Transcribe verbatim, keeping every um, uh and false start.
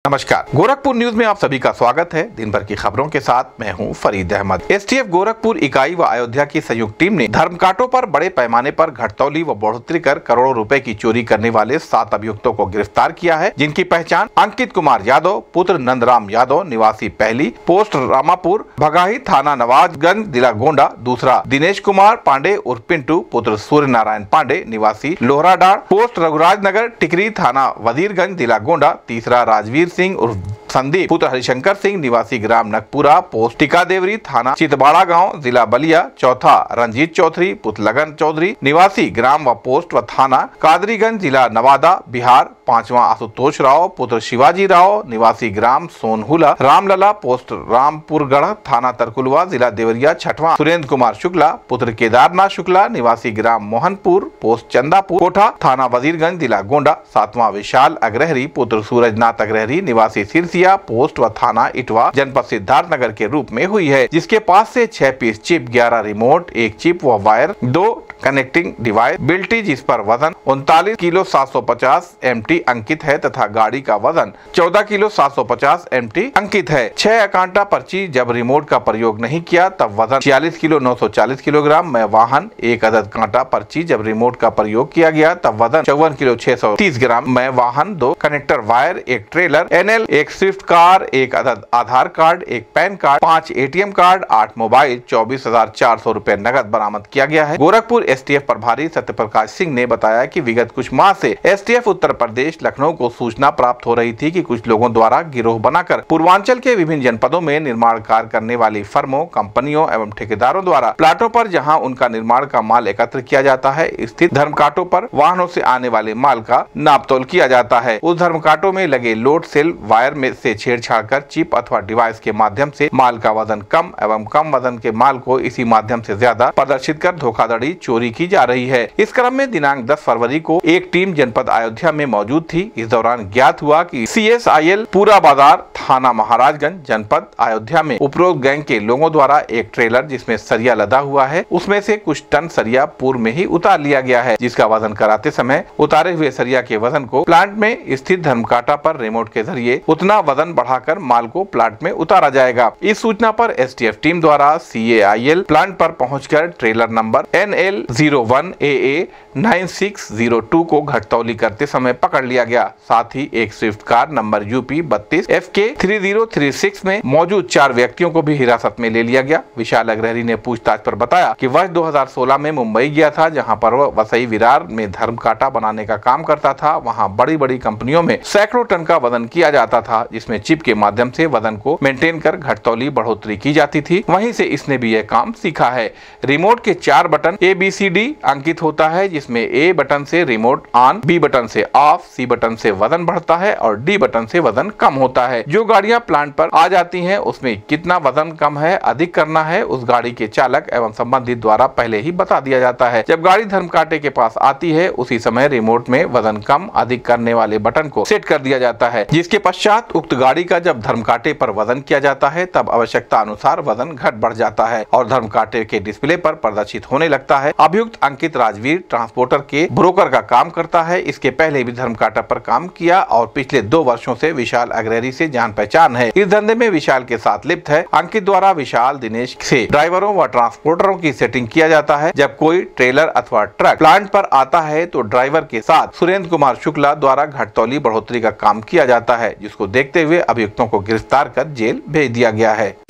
नमस्कार, गोरखपुर न्यूज में आप सभी का स्वागत है। दिन भर की खबरों के साथ मैं हूं फरीद अहमद। एसटीएफ गोरखपुर इकाई व अयोध्या की संयुक्त टीम ने धर्मकांटों पर बड़े पैमाने पर घटतौली व बढ़ोतरी कर करोड़ों रुपए की चोरी करने वाले सात अभियुक्तों को गिरफ्तार किया है, जिनकी पहचान अंकित कुमार यादव पुत्र नंदराम यादव निवासी पहली पोस्ट रामापुर भगाही थाना नवाजगंज जिला गोंडा, दूसरा दिनेश कुमार पांडे उर्फ पिंटू पुत्र सूर्य नारायण पांडे निवासी लोहराडार पोस्ट रघुराज नगर टिकरी थाना वजीरगंज जिला गोंडा, तीसरा राजवीर सिंह उर्फ संदीप पुत्र हरिशंकर सिंह निवासी ग्राम नकपुरा पोस्ट टिकादेवरी थाना चितबाड़ा गांव जिला बलिया, चौथा रंजीत चौधरी पुत्र लगन चौधरी निवासी ग्राम व पोस्ट व थाना कादरीगंज जिला नवादा बिहार, पांचवा आशुतोष राव पुत्र शिवाजी राव निवासी ग्राम सोनहुला रामलला पोस्ट रामपुरगढ़ थाना तरकुलवा जिला देवरिया, छठवां सुरेंद्र कुमार शुक्ला पुत्र केदारनाथ शुक्ला निवासी ग्राम मोहनपुर पोस्ट चंदापुर कोठा थाना वजीरगंज जिला गोंडा, सातवां विशाल अग्रहरी पुत्र सूरजनाथ अग्रहरी निवासी सिरसिया पोस्ट व थाना इटवा जनपद सिद्धार्थनगर के रूप में हुई है, जिसके पास से छह पीस चिप, ग्यारह रिमोट, एक चिप व वायर, दो कनेक्टिंग डिवाइस बिल्टी जिस पर वजन उनतालीस किलो सात सौ पचास एमटी अंकित है तथा गाड़ी का वजन चौदह किलो सात सौ पचास एमटी अंकित है। छह अकांटा पर्ची जब रिमोट का प्रयोग नहीं किया तब वजन छियालीस किलो नौ सौ चालीस किलोग्राम में वाहन, एक अदद कांटा पर्ची जब रिमोट का प्रयोग किया गया तब वजन चौवन किलो छह सौ तीस ग्राम में वाहन, दो कनेक्टर वायर, एक ट्रेलर एनएल, एक स्विफ्ट कार, एक अदद आधार कार्ड, एक पैन कार्ड, पाँच एटीएम कार्ड, आठ मोबाइल, चौबीस हजार चार सौ रूपए नगद बरामद किया गया है। गोरखपुर एसटीएफ प्रभारी सत्यप्रकाश सिंह ने बताया कि विगत कुछ माह से एसटीएफ उत्तर प्रदेश लखनऊ को सूचना प्राप्त हो रही थी कि कुछ लोगों द्वारा गिरोह बनाकर पूर्वांचल के विभिन्न जनपदों में निर्माण कार्य करने वाली फर्मों, कंपनियों एवं ठेकेदारों द्वारा प्लाटों पर जहां उनका निर्माण का माल एकत्र किया जाता है, स्थित धर्मकांटों पर वाहनों से आने वाले माल का नापतोल किया जाता है। उस धर्मकांटों में लगे लोड सेल वायर में से छेड़छाड़ कर चिप अथवा डिवाइस के माध्यम से माल का वजन कम एवं कम वजन के माल को इसी माध्यम से ज्यादा प्रदर्शित कर धोखाधड़ी चोरी की जा रही है। इस क्रम में दिनांक दस फरवरी को एक टीम जनपद अयोध्या में मौजूद थी। इस दौरान ज्ञात हुआ कि सीएसआईएल पूरा बाजार थाना महाराजगंज जनपद अयोध्या में उपरोक्त गैंग के लोगों द्वारा एक ट्रेलर जिसमें सरिया लदा हुआ है, उसमें से कुछ टन सरिया पूर्व में ही उतार लिया गया है, जिसका वजन कराते समय उतारे हुए सरिया के वजन को प्लांट में स्थित धर्मकांटा पर रिमोट के जरिए उतना वजन बढ़ाकर माल को प्लांट में उतारा जाएगा। इस सूचना पर एसटीएफ टीम द्वारा सीएआईएल प्लांट पर पहुंचकर trailer number N L zero one A A nine six zero two को घटतौली करते समय पकड़ लिया गया। साथ ही एक स्विफ्ट कार नंबर यूपी बत्तीस F K three zero three six में मौजूद चार व्यक्तियों को भी हिरासत में ले लिया गया। विशाल अग्रहरी ने पूछताछ पर बताया कि वर्ष दो हजार सोलह में मुंबई गया था, जहां पर वह वसई विरार में धर्मकांटा बनाने का काम करता था। वहां बड़ी बड़ी कंपनियों में सैकड़ों टन का वजन किया जाता था, जिसमें चिप के माध्यम से वजन को मेंटेन कर घटतौली बढ़ोतरी की जाती थी। वहीं से इसने भी यह काम सीखा है। रिमोट के चार button A B C D अंकित होता है, जिसमें ए बटन से रिमोट ऑन, बी बटन से ऑफ, सी बटन से वजन बढ़ता है और डी बटन से वजन कम होता है। जो गाड़ियां प्लांट पर आ जाती हैं उसमें कितना वजन कम है, अधिक करना है, उस गाड़ी के चालक एवं संबंधित द्वारा पहले ही बता दिया जाता है। जब गाड़ी धर्मकांटे के पास आती है उसी समय रिमोट में वजन कम अधिक करने वाले बटन को सेट कर दिया जाता है, जिसके पश्चात उक्त गाड़ी का जब धर्मकांटे पर वजन किया जाता है तब आवश्यकता अनुसार वजन घट बढ़ जाता है और धर्मकांटे के डिस्प्ले पर प्रदर्शित होने लगता है। अभियुक्त अंकित राजवीर ट्रांसपोर्टर के ब्रोकर का काम करता है। इसके पहले भी धर्मकांटा पर काम किया और पिछले दो वर्षों से विशाल अग्रहरी से जान पहचान है। इस धंधे में विशाल के साथ लिप्त है। अंकित द्वारा विशाल दिनेश से ड्राइवरों व ट्रांसपोर्टरों की सेटिंग किया जाता है। जब कोई ट्रेलर अथवा ट्रक प्लांट पर आता है तो ड्राइवर के साथ सुरेंद्र कुमार शुक्ला द्वारा घटतौली बढ़ोतरी का काम किया जाता है, जिसको देखते हुए अभियुक्तों को गिरफ्तार कर जेल भेज दिया गया है।